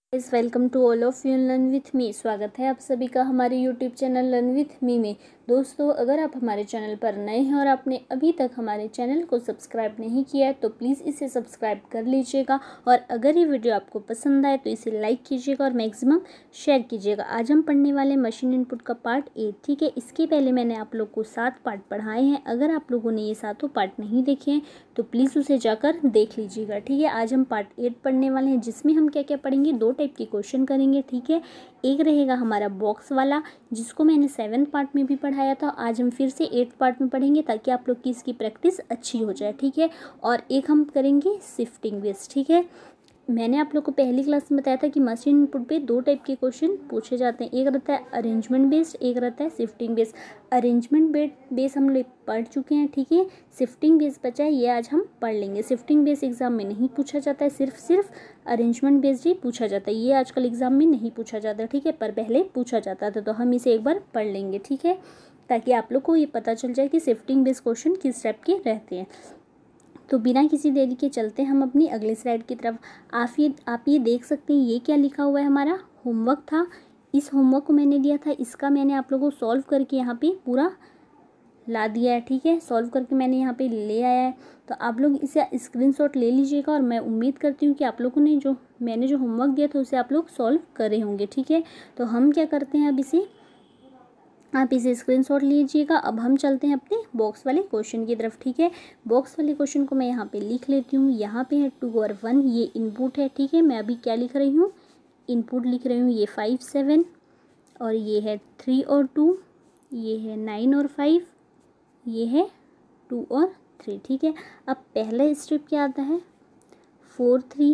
इस welcome to all of you Learn With Me. स्वागत है आप सभी का हमारे YouTube channel Learn With Me में। दोस्तों, अगर आप हमारे चैनल पर नए हैं और आपने अभी तक हमारे चैनल को सब्सक्राइब नहीं किया है तो प्लीज़ इसे सब्सक्राइब कर लीजिएगा। और अगर ये वीडियो आपको पसंद आए तो इसे लाइक कीजिएगा और मैक्सिमम शेयर कीजिएगा। आज हम पढ़ने वाले मशीन इनपुट का पार्ट 8। ठीक है, इसके पहले मैंने आप लोग को 7 पार्ट पढ़ाए हैं। अगर आप लोगों ने ये सातों पार्ट नहीं देखे हैं तो प्लीज़ उसे जाकर देख लीजिएगा। ठीक है, आज हम पार्ट 8 पढ़ने वाले हैं, जिसमें हम क्या क्या पढ़ेंगे, 2 टाइप के क्वेश्चन करेंगे। ठीक है, एक रहेगा हमारा बॉक्स वाला, जिसको मैंने 7 पार्ट में भी पढ़ाया था। आज हम फिर से 8 पार्ट में पढ़ेंगे ताकि आप लोग की इसकी प्रैक्टिस अच्छी हो जाए। ठीक है, और एक हम करेंगे शिफ्टिंग बेस्ड। ठीक है, मैंने आप लोग को पहली क्लास में बताया था कि मशीन इनपुट पे 2 टाइप के क्वेश्चन पूछे जाते हैं। एक रहता है अरेंजमेंट बेस्ड, एक रहता है शिफ्टिंग बेस्ड। अरेंजमेंट बेस हम लोग पढ़ चुके हैं। ठीक है, शिफ्टिंग बेस बचा है, ये आज हम पढ़ लेंगे। शिफ्टिंग बेस एग्जाम में नहीं पूछा जाता है, सिर्फ अरेंजमेंट बेस्ड ही पूछा जाता है। ये आजकल एग्जाम में नहीं पूछा जाता। ठीक है, पर पहले पूछा जाता था, तो हम इसे एक बार पढ़ लेंगे। ठीक है, ताकि आप लोग को ये पता चल जाए कि शिफ्टिंग बेस्ड क्वेश्चन किस टाइप के रहते हैं। तो बिना किसी देरी के चलते हैं हम अपनी अगले स्लाइड की तरफ। आप ये देख सकते हैं, ये क्या लिखा हुआ है, हमारा होमवर्क था। इस होमवर्क को मैंने दिया था, इसका मैंने आप लोगों को सॉल्व करके यहाँ पे पूरा ला दिया है। ठीक है, सॉल्व करके मैंने यहाँ पे ले आया है, तो आप लोग इसे स्क्रीनशॉट ले लीजिएगा। और मैं उम्मीद करती हूँ कि आप लोगों ने मैंने जो होमवर्क दिया था उसे आप लोग सॉल्व करे होंगे। ठीक है, तो हम क्या करते हैं, अब आप इसे स्क्रीनशॉट लीजिएगा। अब हम चलते हैं अपने बॉक्स वाले क्वेश्चन की तरफ। ठीक है, बॉक्स वाले क्वेश्चन को मैं यहाँ पे लिख लेती हूँ। यहाँ पे है 2 और 1, ये इनपुट है। ठीक है, मैं अभी क्या लिख रही हूँ, इनपुट लिख रही हूँ। ये 5, 7 और ये है 3 और 2, ये है 9 और 5, ये है 2 और 3। ठीक है, अब पहला स्टेप क्या आता है, 4, 3,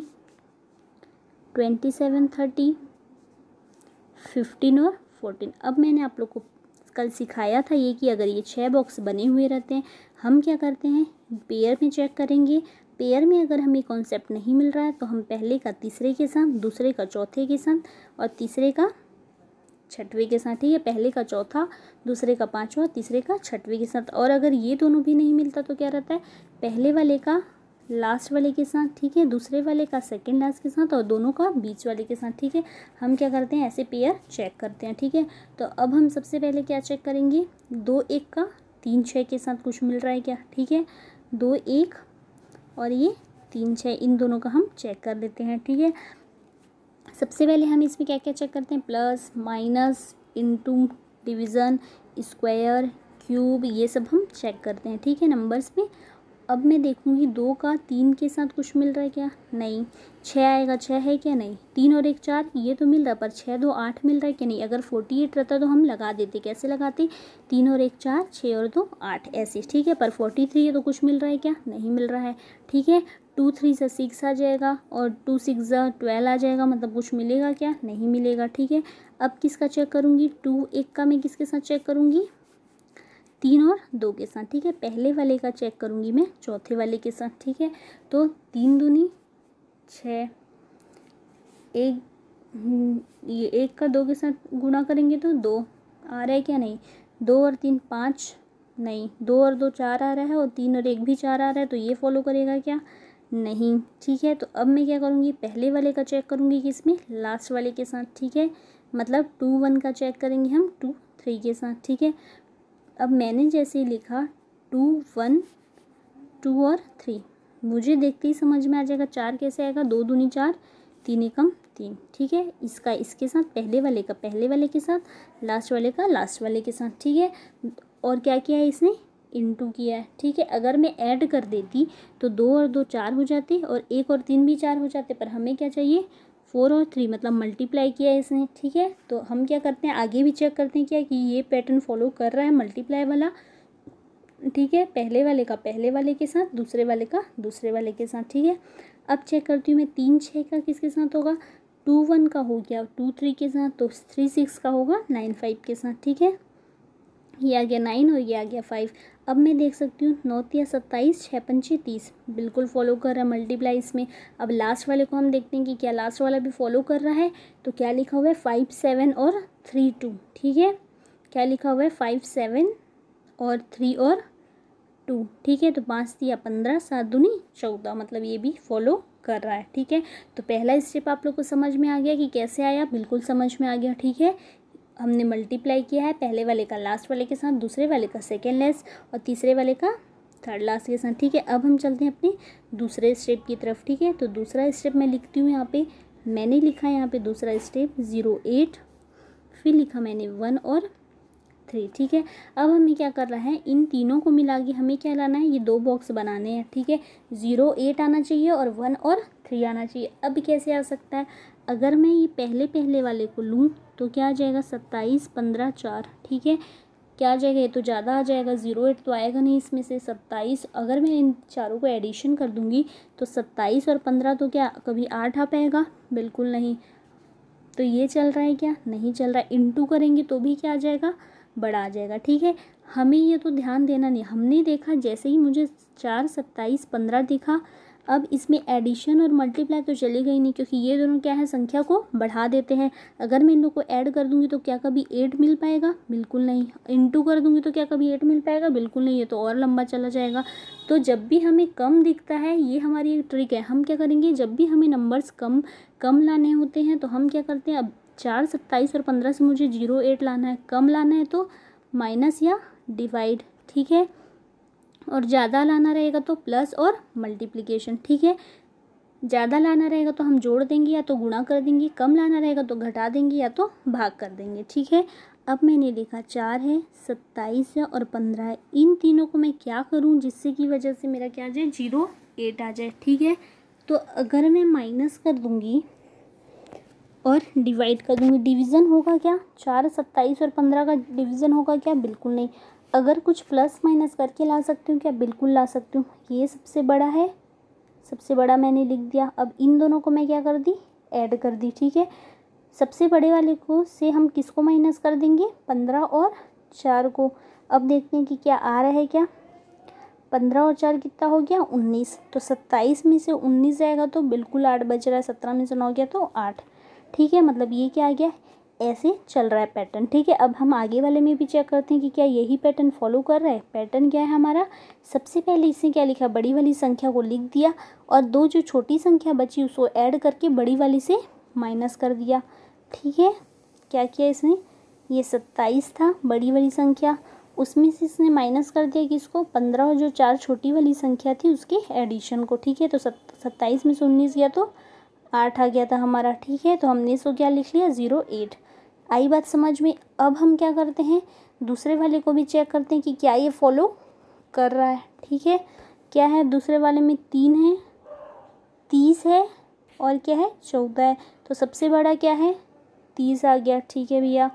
27, 30, 15 और 14। अब मैंने आप लोग को कल सिखाया था ये कि अगर ये 6 बॉक्स बने हुए रहते हैं, हम क्या करते हैं, पेयर में चेक करेंगे। पेयर में अगर हमें कॉन्सेप्ट नहीं मिल रहा है तो हम पहले का तीसरे के साथ, दूसरे का चौथे के साथ और तीसरे का छठवें के साथ। ठीक है, पहले का चौथा, दूसरे का पांचवा, तीसरे का छठवें के साथ। और अगर ये दोनों भी नहीं मिलता तो क्या रहता है, पहले वाले का लास्ट वाले के साथ। ठीक है, दूसरे वाले का सेकंड लास्ट के साथ और दोनों का बीच वाले के साथ। ठीक है, हम क्या करते हैं, ऐसे पेयर चेक करते हैं। ठीक है, तो अब हम सबसे पहले क्या चेक करेंगे, 2 1 का 3 6 के साथ कुछ मिल रहा है क्या। ठीक है, 2 1 और ये 3 6, इन दोनों का हम चेक कर लेते हैं। ठीक है, सबसे पहले हम इसमें क्या क्या चेक करते हैं, plus, minus, into, division, square, cube, ये सब हम चेक करते हैं। ठीक है, नंबर्स में। अब मैं देखूंगी 2 का 3 के साथ कुछ मिल रहा है क्या, नहीं। 6 आएगा, 6 है क्या, नहीं। 3 और 1 4, ये तो मिल रहा, पर 6 2 8 मिल रहा है क्या, नहीं। अगर 48 रहता तो हम लगा देते, कैसे लगाते, 3 और 1 4, 6 और 2 8 ऐसे। ठीक है, पर 43 है तो कुछ मिल रहा है क्या, नहीं मिल रहा है। ठीक है, 2 3 से 6 आ जाएगा और 2 6 12 आ जाएगा, मतलब कुछ मिलेगा क्या, नहीं मिलेगा। ठीक है, अब किसका चेक करूँगी, 2 1 का मैं किसके साथ चेक करूँगी, 3 और 2 के साथ। ठीक है, पहले वाले का चेक करूँगी मैं चौथे वाले के साथ। ठीक है, तो 3 दूनी 6, एक ये 1 का 2 के साथ गुणा करेंगे तो 2 आ रहा है क्या, नहीं। 2 और 3 5, नहीं। 2 और 2 4 आ रहा है और 3 और 1 भी 4 आ रहा है, तो ये फॉलो करेगा क्या, नहीं। ठीक है, तो अब मैं क्या करूँगी, पहले वाले का चेक करूँगी किसमें, लास्ट वाले के साथ। ठीक है, मतलब 2 1 का चेक करेंगे हम 2 3 के साथ। ठीक है, अब मैंने जैसे ही लिखा 2 1 2 और 3, मुझे देखते ही समझ में आ जाएगा 4 कैसे आएगा, 2 दूनी 4, 3 एकम 3। ठीक है, इसका इसके साथ, पहले वाले का पहले वाले के साथ, लास्ट वाले का लास्ट वाले के साथ। ठीक है, और क्या किया है इसने, इनटू किया है। ठीक है, अगर मैं ऐड कर देती तो 2 और 2 4 हो जाते और 1 और 3 भी 4 हो जाते, पर हमें क्या चाहिए, 4 और 3, मतलब मल्टीप्लाई किया है इसने। ठीक है, तो हम क्या करते हैं, आगे भी चेक करते हैं क्या कि ये पैटर्न फॉलो कर रहा है मल्टीप्लाई वाला। ठीक है, पहले वाले का पहले वाले के साथ, दूसरे वाले का दूसरे वाले के साथ। ठीक है, अब चेक करती हूँ मैं 3 6 का किसके साथ होगा, 2 1 का हो गया 2 3 के साथ, तो 3 6 का होगा 9 5 के साथ। ठीक है, ये आ गया 9 और ये आ गया 5। अब मैं देख सकती हूँ 9 3 27, 6 5 30, बिल्कुल फॉलो कर रहा है मल्टीप्लाई इसमें। अब लास्ट वाले को हम देखते हैं कि क्या लास्ट वाला भी फॉलो कर रहा है, तो क्या लिखा हुआ है 5 7 और 3 2। ठीक है, क्या लिखा हुआ है 5 7 और 3 और 2। ठीक है, तो 5 3 15, 7 दूनी 14, मतलब ये भी फॉलो कर रहा है। ठीक है, तो पहला स्टेप आप लोग को समझ में आ गया कि कैसे आया, बिल्कुल समझ में आ गया। ठीक है, हमने मल्टीप्लाई किया है पहले वाले का लास्ट वाले के साथ, दूसरे वाले का सेकेंड लास्ट और तीसरे वाले का थर्ड लास्ट के साथ। ठीक है, अब हम चलते हैं अपने दूसरे स्टेप की तरफ। ठीक है, तो दूसरा स्टेप मैं लिखती हूँ यहाँ पे, मैंने लिखा है यहाँ पे दूसरा स्टेप 0, 8, फिर लिखा मैंने 1 और 3। ठीक है, अब हमें क्या करना है, इन तीनों को मिला के हमें क्या लाना है, ये 2 बॉक्स बनाने हैं। ठीक है, 0, 8 आना चाहिए और 1 और 3 आना चाहिए। अब कैसे आ सकता है, अगर मैं ये पहले वाले को लूँ तो क्या आ जाएगा, 27, 15, 4। ठीक है, क्या आ जाएगा, ये तो ज़्यादा आ जाएगा, 0, 8 तो आएगा नहीं इसमें से। 27, अगर मैं इन चारों को एडिशन कर दूँगी तो 27 और 15 तो क्या कभी 8 आ पाएगा, बिल्कुल नहीं। तो ये चल रहा है क्या, नहीं चल रहा है। इंटू करेंगे तो भी क्या आ जाएगा, बड़ा आ जाएगा। ठीक है, हमें ये तो ध्यान देना नहीं, हमने देखा जैसे ही मुझे 4, 27, 15 दिखा, अब इसमें एडिशन और मल्टीप्लाई तो चलेगा ही नहीं, क्योंकि ये दोनों क्या है, संख्या को बढ़ा देते हैं। अगर मैं इन लोग को ऐड कर दूंगी तो क्या कभी 8 मिल पाएगा, बिल्कुल नहीं। इंटू कर दूंगी तो क्या कभी 8 मिल पाएगा, बिल्कुल नहीं, ये तो और लंबा चला जाएगा। तो जब भी हमें कम दिखता है, ये हमारी एक ट्रिक है, हम क्या करेंगे, जब भी हमें नंबर्स कम लाने होते हैं तो हम क्या करते हैं, अब 4, 27 और 15 से मुझे 0, 8 लाना है, कम लाना है तो माइनस या डिवाइड। ठीक है, और ज़्यादा लाना रहेगा तो प्लस और मल्टीप्लिकेशन। ठीक है, ज़्यादा लाना रहेगा तो हम जोड़ देंगे या तो गुणा कर देंगे, कम लाना रहेगा तो घटा देंगे या तो भाग कर देंगे। ठीक है, अब मैंने लिखा 4 है, 27 है और 15 है। इन तीनों को मैं क्या करूं जिससे की वजह से मेरा क्या आ जाए, 0, 8 आ जाए। ठीक है, तो अगर मैं माइनस कर दूंगी और डिवाइड कर दूंगी, डिवीज़न होगा क्या, 4, 27 और 15 का डिवीज़न होगा क्या, बिल्कुल नहीं। अगर कुछ प्लस माइनस करके ला सकती हूँ क्या, बिल्कुल ला सकती हूँ। ये सबसे बड़ा है, सबसे बड़ा मैंने लिख दिया। अब इन दोनों को मैं क्या कर दी, ऐड कर दी। ठीक है, सबसे बड़े वाले को से हम किसको माइनस कर देंगे, 15 और 4 को। अब देखते हैं कि क्या आ रहा है, क्या 15 और 4 कितना हो गया, 19। तो 27 में से 19 जाएगा तो बिल्कुल 8 बच रहा है, 17 में से 9 गया तो 8। ठीक है, मतलब ये क्या आ गया, ऐसे चल रहा है पैटर्न। ठीक है, अब हम आगे वाले में भी चेक करते हैं कि क्या यही पैटर्न फॉलो कर रहा है। पैटर्न क्या है हमारा, सबसे पहले इसने क्या लिखा, बड़ी वाली संख्या को लिख दिया और 2 जो छोटी संख्या बची उसको ऐड करके बड़ी वाली से माइनस कर दिया। ठीक है, क्या किया इसने, ये 27 था बड़ी वाली संख्या, उसमें से इसने माइनस कर दिया किसको, 15 और जो 4 छोटी वाली संख्या थी उसके एडिशन को। ठीक है, तो 27 में से 19 गया तो 8 आ गया था हमारा। ठीक है, तो हमने इसको क्या लिख लिया, 0, 8। आई बात समझ में। अब हम क्या करते हैं, दूसरे वाले को भी चेक करते हैं कि क्या ये फॉलो कर रहा है। ठीक है, क्या है, दूसरे वाले में 3 है, 30 है और क्या है, 14 है। तो सबसे बड़ा क्या है, 30 आ गया। ठीक है भैया,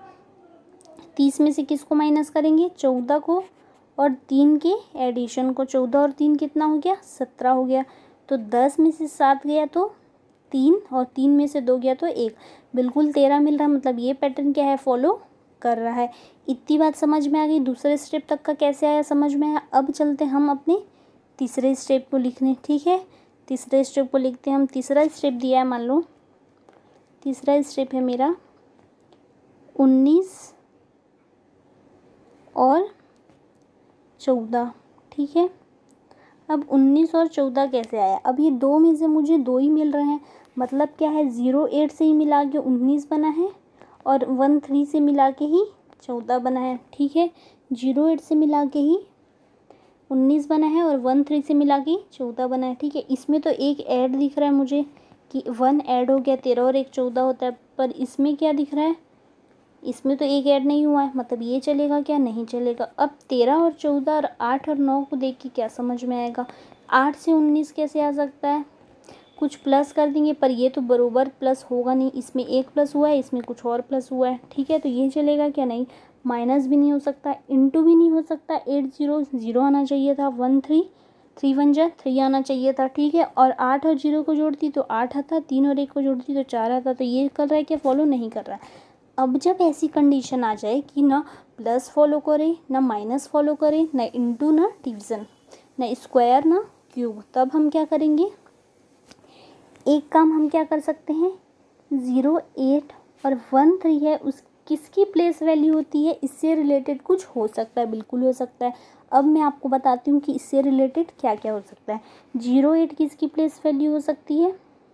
30 में से किसको माइनस करेंगे, 14 को और 3 के एडिशन को। 14 और 3 कितना हो गया, 17 हो गया। तो 10 में से 7 गया तो 3 और 3 में से 2 गया तो 1, बिल्कुल 13 मिल रहा है। मतलब ये पैटर्न क्या है, फॉलो कर रहा है। इतनी बात समझ में आ गई। दूसरे स्टेप तक का कैसे आया, समझ में आया। अब चलते हम अपने तीसरे स्टेप को लिखने। ठीक है, तीसरे स्टेप को लिखते हैं हम। तीसरा स्टेप दिया है, मान लो तीसरा स्टेप है मेरा 19 और 14। ठीक है, अब 19 और 14 कैसे आया, अब ये 2 में से मुझे 2 ही मिल रहे हैं। मतलब क्या है, 0, 8 से ही मिला के 19 बना है और 1, 3 से मिला के ही 14 बना है। ठीक है, 0, 8 से मिला के ही 19 बना है और 1, 3 से मिला के 14 बना है। ठीक है, इसमें तो एक ऐड दिख रहा है मुझे कि 1 ऐड हो गया, 13 और 1 14 होता है। पर इसमें क्या दिख रहा है, इसमें तो एक ऐड नहीं हुआ है। मतलब ये चलेगा क्या, नहीं चलेगा। अब 13 और 14 और 8 और 9 को देख के क्या समझ में आएगा, 8 से 19 कैसे आ सकता है, कुछ प्लस कर देंगे। पर ये तो बरोबर प्लस होगा नहीं, इसमें एक प्लस हुआ है, इसमें कुछ और प्लस हुआ है। ठीक है, तो ये चलेगा क्या, नहीं। माइनस भी नहीं हो सकता, इंटू भी नहीं हो सकता। 8 0 0 आना चाहिए था, 1 3 3 1 जा 3 आना चाहिए था। ठीक है, और 8 और 0 को जोड़ती तो 8 आता, 3 और 1 को जोड़ती तो 4 आता। तो ये कर रहा है क्या, फॉलो नहीं कर रहा है। अब जब ऐसी कंडीशन आ जाए कि ना प्लस फॉलो करे, ना माइनस फॉलो करे, ना इंटू, ना डिवीज़न, ना स्क्वायर, ना क्यूब, तब हम क्या करेंगे, एक काम हम क्या कर सकते हैं, 0, 8 और 1 3 है, किसकी प्लेस वैल्यू होती है, इससे रिलेटेड कुछ हो सकता है, बिल्कुल हो सकता है। अब मैं आपको बताती हूँ कि इससे रिलेटेड क्या क्या हो सकता है। 08 किसकी प्लेस वैल्यू हो सकती है,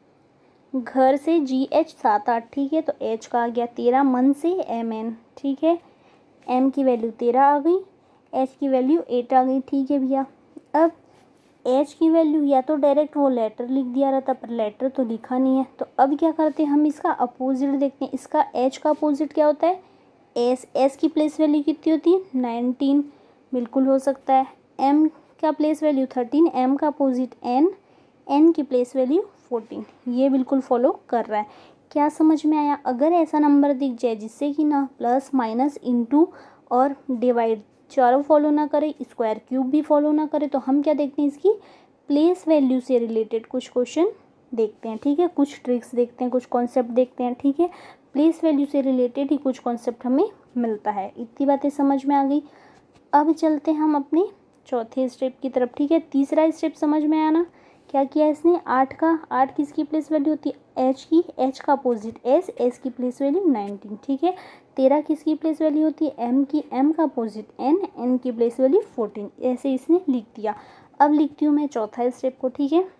घर से GH 7-8, ठीक है, तो H का आ गया 13, मन से MN, ठीक है, M की वैल्यू 13 आ गई, H की वैल्यू 8 आ गई, ठीक है भैया। अब H की वैल्यू या तो डायरेक्ट वो लेटर लिख दिया रहता, पर लेटर तो लिखा नहीं है, तो अब क्या करते हैं हम इसका अपोजिट देखते हैं। इसका H का अपोजिट क्या होता है, S की प्लेस वैल्यू कितनी होती है 19, बिल्कुल हो सकता है। M का प्लेस वैल्यू 13, M का अपोजिट N की प्लेस वैल्यू 14, ये बिल्कुल फॉलो कर रहा है। क्या समझ में आया। अगर ऐसा नंबर दिख जाए जिससे कि ना प्लस माइनस इंटू और डिवाइड चारों फॉलो ना करे, स्क्वायर क्यूब भी फॉलो ना करे, तो हम क्या देखते हैं, इसकी प्लेस वैल्यू से रिलेटेड कुछ क्वेश्चन देखते हैं, ठीक है, कुछ ट्रिक्स देखते हैं, कुछ कॉन्सेप्ट देखते हैं, ठीक है। प्लेस वैल्यू से रिलेटेड ही कुछ कॉन्सेप्ट हमें मिलता है। इतनी बातें समझ में आ गई। अब चलते हैं हम अपने चौथे स्टेप की तरफ, ठीक है। तीसरा स्टेप समझ में आया ना, क्या किया इसने, 8 किसकी प्लेस वैल्यू होती है, H की, H का अपोजिट S की प्लेस वैल्यू 19, ठीक है। 13 किसकी प्लेस वैल्यू होती है, M की, M का अपोजिट N की प्लेस वैल्यू 14, ऐसे इसने लिख दिया। अब लिखती हूँ मैं चौथा स्टेप को, ठीक है।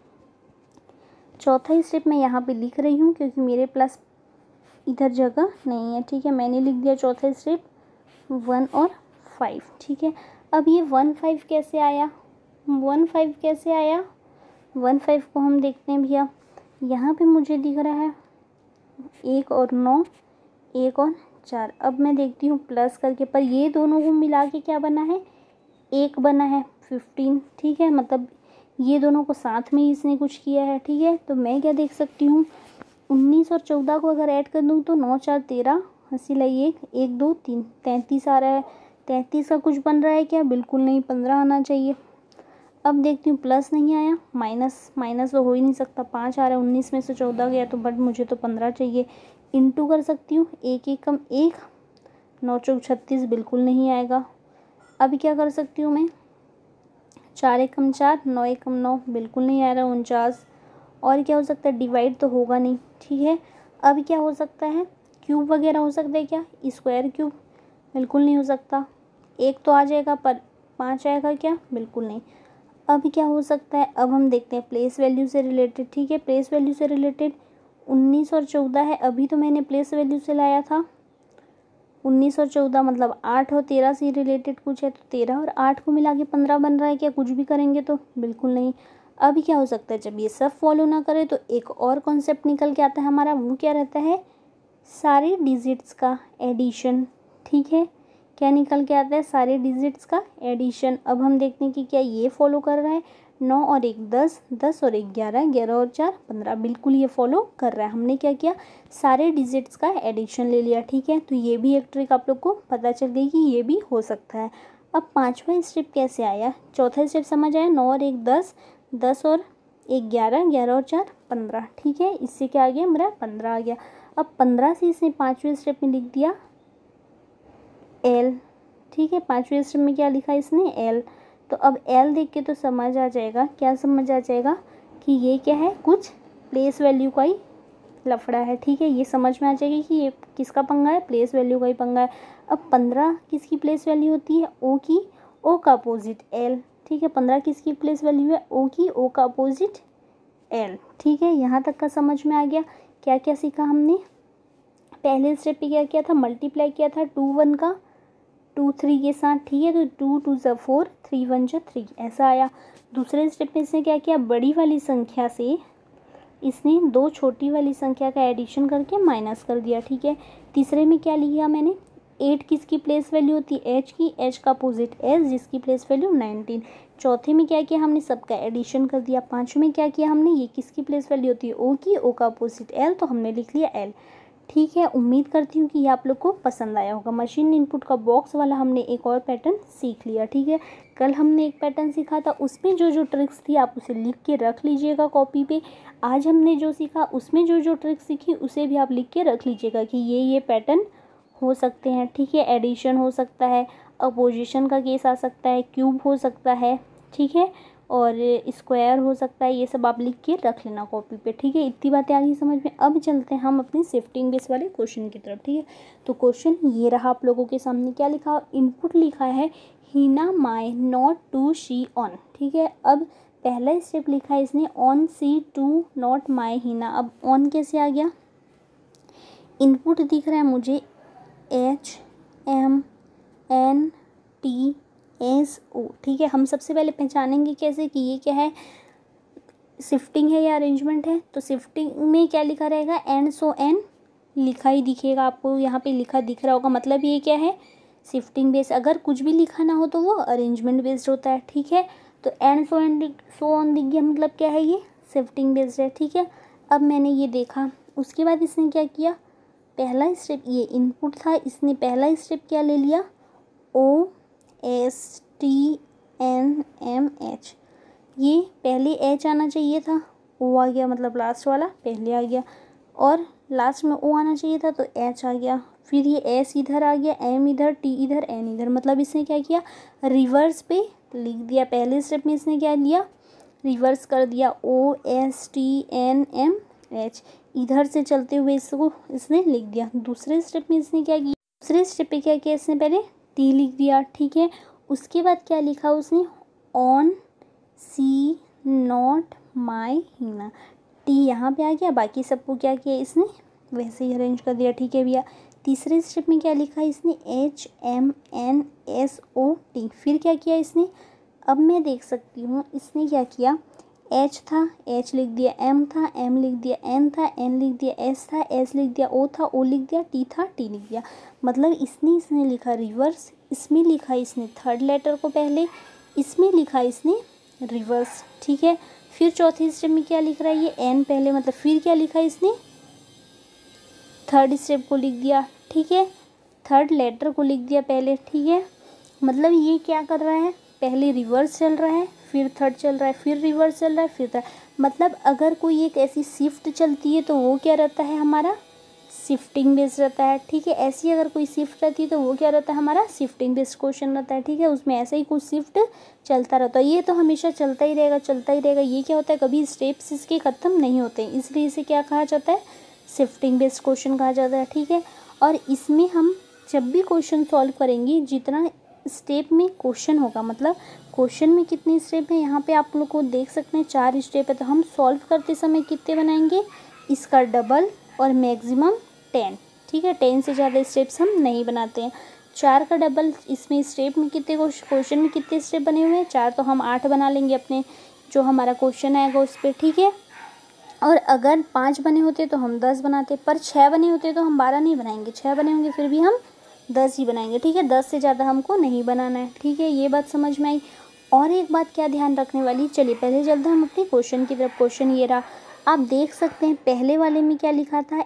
चौथा स्टेप मैं यहाँ पे लिख रही हूँ क्योंकि मेरे प्लस इधर जगह नहीं है, ठीक है। मैंने लिख दिया चौथा स्टेप 1 और 5, ठीक है। अब ये 1 5 कैसे आया, 1 5 कैसे आया, 1 5 को हम देखते हैं भैया। यहाँ पे मुझे दिख रहा है 1 और 9, 1 और 4। अब मैं देखती हूँ प्लस करके, पर ये दोनों को मिला के क्या बना है, 1 बना है 15, ठीक है। मतलब ये दोनों को साथ में ही इसने कुछ किया है, ठीक है। तो मैं क्या देख सकती हूँ, 19 और 14 को अगर ऐड कर दूँ तो 9 4 13, हंसी लाई 1 2 3, 33 आ रहा है। 33 का कुछ बन रहा है क्या, बिल्कुल नहीं, 15 आना चाहिए। अब देखती हूँ प्लस नहीं आया, माइनस तो हो ही नहीं सकता, 5 आ रहा है, 19 में से 14 गया तो, बट मुझे तो 15 चाहिए। इंटू कर सकती हूँ, 1 1 कम 1, 9 चौक 36, बिल्कुल नहीं आएगा। अब क्या कर सकती हूँ मैं, 4 1 कम 4, 9 1 कम 9, बिल्कुल नहीं आ रहा, 49। और क्या हो सकता है, डिवाइड तो होगा नहीं, ठीक है। अब क्या हो सकता है, क्यूब वगैरह हो सकता है क्या, स्क्वायर क्यूब, बिल्कुल नहीं हो सकता। 1 तो आ जाएगा पर 5 आएगा क्या, बिल्कुल नहीं। अब क्या हो सकता है, अब हम देखते हैं प्लेस वैल्यू से रिलेटेड, ठीक है। प्लेस वैल्यू से रिलेटेड 19 और 14 है, अभी तो मैंने प्लेस वैल्यू से लाया था। 19 और 14 मतलब 8 और 13 से रिलेटेड कुछ है, तो 13 और 8 को मिला के 15 बन रहा है क्या, कुछ भी करेंगे तो, बिल्कुल नहीं। अब क्या हो सकता है, जब ये सब फॉलो ना करे तो एक और कॉन्सेप्ट निकल के आता है हमारा, वो क्या रहता है, सारे डिजिट्स का एडिशन, ठीक है। क्या निकल के आता है, सारे डिजिट्स का एडिशन। अब हम देखते हैं कि क्या ये फॉलो कर रहा है, 9 और 1 10, 10 और 1 11, 11 और 4 15, बिल्कुल ये फॉलो कर रहा है। हमने क्या किया, सारे डिजिट्स का एडिशन ले लिया, ठीक है। तो ये भी एक ट्रिक आप लोग को पता चल गई कि ये भी हो सकता है। अब पाँचवा स्टेप कैसे आया, चौथा स्टेप समझ आया, 9 और 1 10, 10 और 1 11, 11 और 4 15, ठीक है। इससे क्या आ गया, मेरा 15 आ गया। अब 15 से इसने पाँचवें स्टेप में लिख दिया L, ठीक है। पाँचवें स्टेप में क्या लिखा इसने, L। तो अब L देख के तो समझ आ जाएगा, क्या समझ आ जाएगा कि ये क्या है, कुछ प्लेस वैल्यू का ही लफड़ा है, ठीक है। ये समझ में आ जाएगा कि ये किसका पंगा है, प्लेस वैल्यू का ही पंगा है। अब 15 किसकी प्लेस वैल्यू होती है, O की, O का अपोजिट L, ठीक है। 15 किसकी प्लेस वैल्यू है, O की, O का अपोजिट L, ठीक है। यहाँ तक का समझ में आ गया। क्या क्या सीखा हमने, पहले स्टेप पे क्या किया था, मल्टीप्लाई किया था 2 1 का 2 3 के साथ, ठीक है। तो 2 2 ज़ा 4, 3 1 ज़ा 3, ऐसा आया। दूसरे स्टेप में इसने क्या किया, बड़ी वाली संख्या से इसने 2 छोटी वाली संख्या का एडिशन करके माइनस कर दिया, ठीक है। तीसरे में क्या लिया मैंने, 8 किसकी प्लेस वैल्यू होती है, H की, H का अपोजिट S जिसकी प्लेस वैल्यू 19। चौथे में क्या किया हमने, सबका एडिशन कर दिया। पाँचवें में क्या किया हमने, ये किसकी प्लेस वैल्यू होती है, O की, O का अपोजिट L, तो हमने लिख लिया L, ठीक है। उम्मीद करती हूँ कि ये आप लोग को पसंद आया होगा। मशीन इनपुट का बॉक्स वाला हमने एक और पैटर्न सीख लिया, ठीक है। कल हमने एक पैटर्न सीखा था, उसमें जो जो ट्रिक्स थी आप उसे लिख के रख लीजिएगा कॉपी पे। आज हमने जो सीखा उसमें जो जो ट्रिक्स सीखी उसे भी आप लिख के रख लीजिएगा कि ये पैटर्न हो सकते हैं, ठीक है। एडिशन हो सकता है, अपोजिशन का केस आ सकता है, क्यूब हो सकता है, ठीक है। और स्क्वायर हो सकता है, ये सब आप लिख के रख लेना कॉपी पे, ठीक है। इतनी बातें आ गई समझ में। अब चलते हैं हम अपने शिफ्टिंग बेस वाले क्वेश्चन की तरफ, ठीक है। तो क्वेश्चन ये रहा आप लोगों के सामने, क्या लिखा, इनपुट लिखा है Hina my not to she on, ठीक है। अब पहला स्टेप लिखा है इसने on she to not my Hina. अब ऑन कैसे आ गया, इनपुट दिख रहा है मुझे HMNTSO, ठीक है। हम सबसे पहले पहचानेंगे कैसे कि ये क्या है, शिफ्टिंग है या अरेंजमेंट है। तो शिफ्टिंग में क्या लिखा रहेगा, एन, सो एन लिखा ही दिखेगा आपको, यहाँ पे लिखा दिख रहा होगा, मतलब ये क्या है, शिफ्टिंग बेस। अगर कुछ भी लिखा ना हो तो वो अरेंजमेंट बेस्ड होता है, ठीक है। तो एन सो ऑन दिख गया, मतलब क्या है, ये शिफ्टिंग बेस्ड है, ठीक है। अब मैंने ये देखा, उसके बाद इसने क्या किया, पहला स्टेप, ये इनपुट था, इसने पहला स्टेप क्या ले लिया, OSTNMH, ये पहले H आना चाहिए था, O आ गया, मतलब लास्ट वाला पहले आ गया, और लास्ट में O आना चाहिए था तो H आ गया। फिर ये S इधर आ गया, M इधर, T इधर, N इधर, मतलब इसने क्या किया, रिवर्स पे लिख दिया। पहले स्टेप में इसने क्या लिया, रिवर्स कर दिया, OSTNMH, इधर से चलते हुए इसको इसने लिख दिया। दूसरे स्टेप में इसने क्या किया, दूसरे स्टेप पे क्या किया इसने, पहले T लिख दिया, ठीक है। उसके बाद क्या लिखा उसने, on she not my Hina, T यहाँ पे आ गया, बाकी सबको क्या किया इसने वैसे ही अरेंज कर दिया, ठीक है भैया। तीसरे स्टेप में क्या लिखा है इसने, HMNSOT, फिर क्या किया इसने, अब मैं देख सकती हूँ इसने क्या किया, H था, H लिख दिया, M था, M लिख दिया, N था, N लिख दिया, S था, S लिख दिया, O था, O लिख दिया, T था, T लिख दिया। मतलब इसने लिखा रिवर्स, इसमें लिखा इसने थर्ड लेटर को पहले, इसमें लिखा इसने रिवर्स, ठीक है। फिर चौथे स्टेप में क्या लिख रहा है, ये N पहले, मतलब फिर क्या लिखा इसने, थर्ड स्टेप को लिख दिया, ठीक है, थर्ड लेटर को लिख दिया पहले, ठीक है। मतलब ये क्या कर रहा है, पहले रिवर्स चल रहा है, फिर थर्ड चल रहा है, फिर रिवर्स चल रहा है, फिर थर्ड। मतलब अगर कोई एक ऐसी शिफ्ट चलती है तो वो क्या रहता है, हमारा शिफ्टिंग बेस्ड रहता है, ठीक है। ऐसी अगर कोई शिफ्ट रहती है तो वो क्या रहता है, हमारा शिफ्टिंग बेस्ड क्वेश्चन रहता है, ठीक है। उसमें ऐसे ही कुछ शिफ्ट चलता रहता है, ये तो हमेशा चलता ही रहेगा, चलता ही रहेगा। ये क्या होता है, कभी स्टेप्स इसके ख़त्म नहीं होते हैं, इसलिए इसे क्या कहा जाता है, शिफ्टिंग बेस्ड क्वेश्चन कहा जाता है, ठीक है। और इसमें हम जब भी क्वेश्चन सॉल्व करेंगे, जितना स्टेप में क्वेश्चन होगा, मतलब क्वेश्चन में कितने स्टेप हैं, यहाँ पे आप लोग को देख सकते हैं 4 स्टेप है, तो हम सॉल्व करते समय कितने बनाएंगे, इसका डबल और मैक्सिमम 10, ठीक है। 10 से ज़्यादा स्टेप्स हम नहीं बनाते हैं, 4 का डबल। इसमें स्टेप में कितने, क्वेश्चन में कितने स्टेप बने हुए हैं, 4, तो हम 8 बना लेंगे अपने जो हमारा क्वेश्चन आएगा उस पर, ठीक है। और अगर 5 बने होते तो हम 10 बनाते, पर 6 बने होते तो हम 12 नहीं बनाएंगे, 6 बने होंगे फिर भी हम 10 ही बनाएंगे, ठीक है। 10 से ज़्यादा हमको नहीं बनाना है, ठीक है। ये बात समझ में आई। और एक बात क्या ध्यान रखने वाली, चलिए पहले चलते हैं हम अपने क्वेश्चन की तरफ। क्वेश्चन ये रहा, आप देख सकते हैं पहले वाले में क्या लिखा था,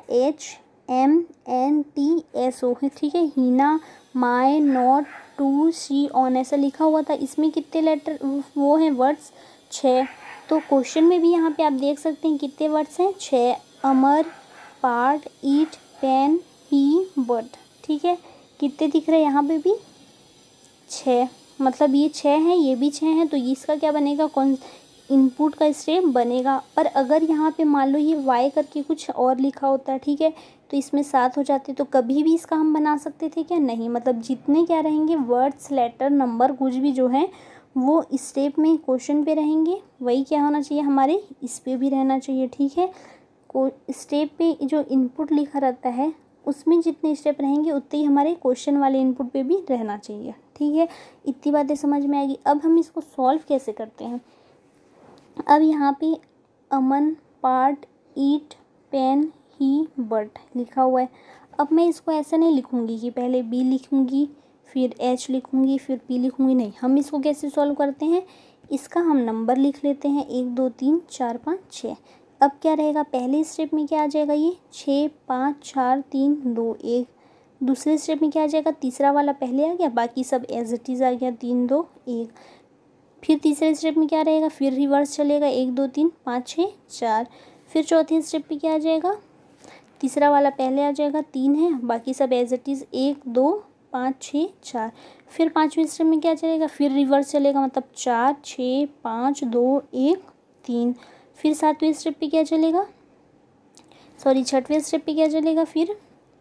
HMNTSO है, ठीक है। Hina my not to she on ऐसा लिखा हुआ था। इसमें कितने लेटर वो हैं, वर्ड्स 6। तो क्वेश्चन में भी यहाँ पे आप देख सकते हैं कितने वर्ड्स हैं, 6, Amar, part, eat, pen, he, but, ठीक है। कितने दिख रहे हैं यहाँ पे भी, 6, मतलब ये 6 हैं, ये भी 6 हैं, तो इसका क्या बनेगा, कौन इनपुट का स्टेप बनेगा। पर अगर यहाँ पे मान लो ये y करके कुछ और लिखा होता है, ठीक है, तो इसमें 7 हो जाते, तो कभी भी इसका हम बना सकते थे क्या, नहीं। मतलब जितने क्या रहेंगे, वर्ड्स, लेटर, नंबर, कुछ भी जो है वो स्टेप में क्वेश्चन पे रहेंगे, वही क्या होना चाहिए, हमारे इस पे भी रहना चाहिए, ठीक है। को स्टेप पे जो इनपुट लिखा रहता है उसमें जितने स्टेप रहेंगे उतने ही हमारे क्वेश्चन वाले इनपुट पे भी रहना चाहिए, ठीक है। इतनी बातें समझ में आएगी। अब हम इसको सॉल्व कैसे करते हैं। अब यहाँ पे Aman, part, eat, pen, he, but लिखा हुआ है। अब मैं इसको ऐसा नहीं लिखूँगी कि पहले बी लिखूँगी फिर एच लिखूँगी फिर पी लिखूँगी, नहीं। हम इसको कैसे सॉल्व करते हैं, इसका हम नंबर लिख लेते हैं, 1 2 3 4 5 6। अब क्या रहेगा, पहले स्टेप में क्या आ जाएगा, ये 6 5 4 3 2 1। दूसरे स्टेप में क्या आ जाएगा, तीसरा वाला पहले आ गया, बाकी सब एज इट इज़ आ गया, 3 2 1। फिर तीसरे स्टेप में क्या रहेगा, फिर रिवर्स चलेगा, 1 2 3 5 6 4। फिर चौथे स्टेप पे क्या आ जाएगा, तीसरा वाला पहले आ जाएगा, 3 है, बाकी सब एज इट इज़ 1 2 5 6 4। फिर 5वें स्टेप में क्या चलेगा, फिर रिवर्स चलेगा, मतलब 4 6 5 2 1 3। फिर 7वें स्टेप पे क्या चलेगा, सॉरी 6वें स्टेप पे क्या चलेगा, फिर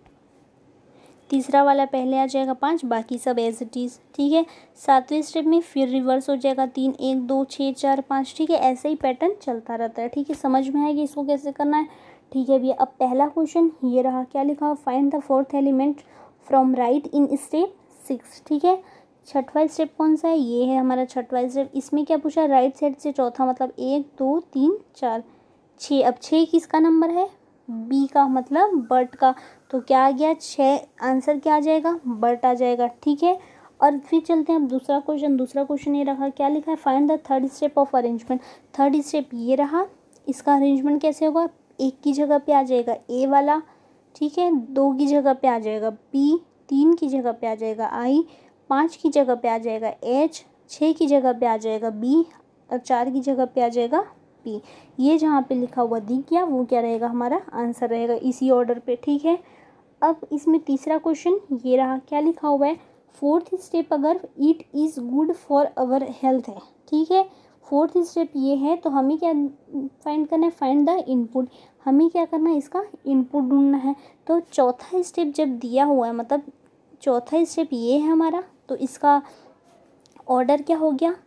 तीसरा वाला पहले आ जाएगा 5, बाकी सब एज इट इज़, ठीक है। 7वें स्टेप में फिर रिवर्स हो जाएगा 3 1 2 6 4 5, ठीक है। ऐसे ही पैटर्न चलता रहता है, ठीक है। समझ में आएगी इसको कैसे करना है, ठीक है भैया। अब पहला क्वेश्चन ये रहा, क्या लिखा हो, find the fourth element from right in step 6, ठीक है। छठवां स्टेप कौन सा है, ये है हमारा छठवां स्टेप। इसमें क्या पूछा, राइट साइड से चौथा, मतलब 1 2 3 4 6। अब 6 किसका नंबर है, बी का, मतलब बर्ट का। तो क्या आ गया, 6 आंसर क्या आ जाएगा, बर्ट आ जाएगा, ठीक है। और फिर चलते हैं अब दूसरा क्वेश्चन। दूसरा क्वेश्चन ये रहा, क्या लिखा है, find the third step of arrangement. Third step ये रहा, इसका अरेंजमेंट कैसे होगा, 1 की जगह पे आ जाएगा ए वाला, ठीक है। 2 की जगह पे आ जाएगा बी, 3 की जगह पे आ जाएगा आई, 5 की जगह पे आ जाएगा एच, 6 की जगह पे आ जाएगा बी, और 4 की जगह पे आ जाएगा पी। ये जहाँ पे लिखा हुआ दिख गया वो क्या रहेगा, हमारा आंसर रहेगा, इसी ऑर्डर पे, ठीक है। अब इसमें तीसरा क्वेश्चन ये रहा, क्या लिखा हुआ है, फोर्थ स्टेप अगर it is good for our health है, ठीक है। फोर्थ स्टेप ये है, तो हमें क्या फाइंड करना है, फाइंड द इनपुट। हमें क्या करना है, इसका इनपुट ढूंढना है। तो चौथा स्टेप जब दिया हुआ है, मतलब चौथा स्टेप ये है हमारा, तो इसका ऑर्डर क्या हो गया,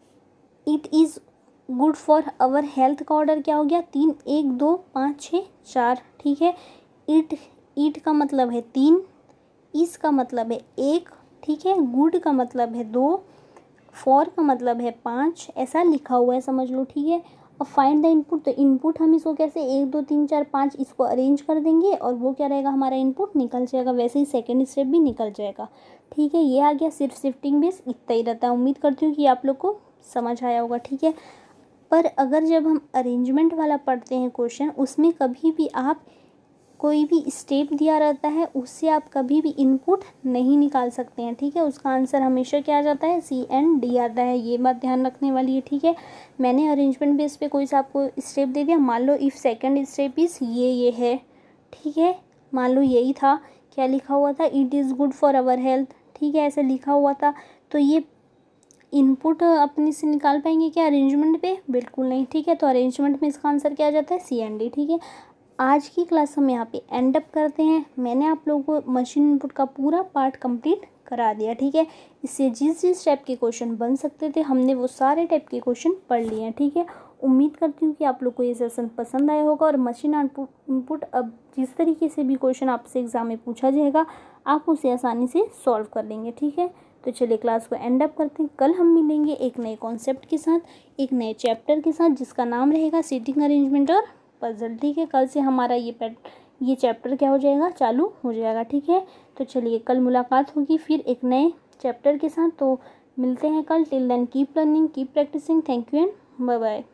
it is good for our health का ऑर्डर क्या हो गया, 3 1 2 5 6 4, ठीक है। ईट का मतलब है 3, इस का मतलब है 1, ठीक है। गुड का मतलब है 2, फॉर का मतलब है 5, ऐसा लिखा हुआ है, समझ लो, ठीक है। और फाइंड द इनपुट, तो इनपुट हम इसको कैसे 1 2 3 4 5 इसको अरेंज कर देंगे और वो क्या रहेगा, हमारा इनपुट निकल जाएगा। वैसे ही सेकंड स्टेप भी निकल जाएगा, ठीक है। ये आ गया, सिर्फ शिफ्टिंग बेस इतना ही रहता है। उम्मीद करती हूँ कि आप लोग को समझ आया होगा, ठीक है। पर अगर जब हम अरेंजमेंट वाला पढ़ते हैं क्वेश्चन, उसमें कभी भी आप कोई भी स्टेप दिया रहता है, उससे आप कभी भी इनपुट नहीं निकाल सकते हैं, ठीक है। उसका आंसर हमेशा क्या आ जाता है, सी एंड डी आता है। ये बात ध्यान रखने वाली है, ठीक है। मैंने अरेंजमेंट बेस पे कोई सा आपको स्टेप दे दिया, मान लो इफ़ सेकंड स्टेप इज़ ये है, ठीक है। मान लो यही था, क्या लिखा हुआ था, it is good for our health, ठीक है, ऐसे लिखा हुआ था। तो ये इनपुट अपने से निकाल पाएंगे क्या अरेंजमेंट पे, बिल्कुल नहीं, ठीक है। तो अरेंजमेंट में इसका आंसर क्या आ जाता है, सी एंड डी, ठीक है। आज की क्लास हम यहाँ पे एंड अप करते हैं। मैंने आप लोगों को मशीन इनपुट का पूरा पार्ट कंप्लीट करा दिया, ठीक है। इससे जिस जिस टाइप के क्वेश्चन बन सकते थे, हमने वो सारे टाइप के क्वेश्चन पढ़ लिए हैं, ठीक है। उम्मीद करती हूँ कि आप लोग को ये सेशन पसंद आया होगा। और मशीन इनपुट अब जिस तरीके से भी क्वेश्चन आपसे एग्जाम में पूछा जाएगा, आप उसे आसानी से सॉल्व कर लेंगे, ठीक है। तो चलिए क्लास को एंड अप करते हैं। कल हम मिलेंगे एक नए कॉन्सेप्ट के साथ, एक नए चैप्टर के साथ, जिसका नाम रहेगा सीटिंग अरेंजमेंट और पजल, ठीक है। कल से हमारा ये चैप्टर क्या हो जाएगा, चालू हो जाएगा, ठीक है। तो चलिए कल मुलाकात होगी फिर एक नए चैप्टर के साथ। तो मिलते हैं कल। Till then keep learning, keep practising. Thank you and bye bye.